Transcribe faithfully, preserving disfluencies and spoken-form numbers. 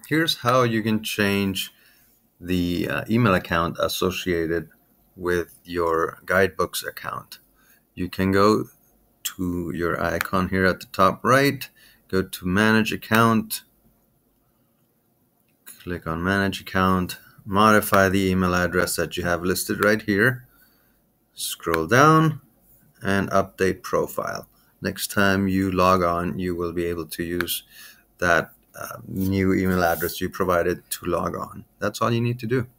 here's how you can change the uh, email account associated with your guidebooks account. You can go to your icon here at the top right, go to manage account, click on manage account, modify the email address that you have listed right here, scroll down and update profile. Next time you log on, you will be able to use that uh, new email address you provided to log on. That's all you need to do.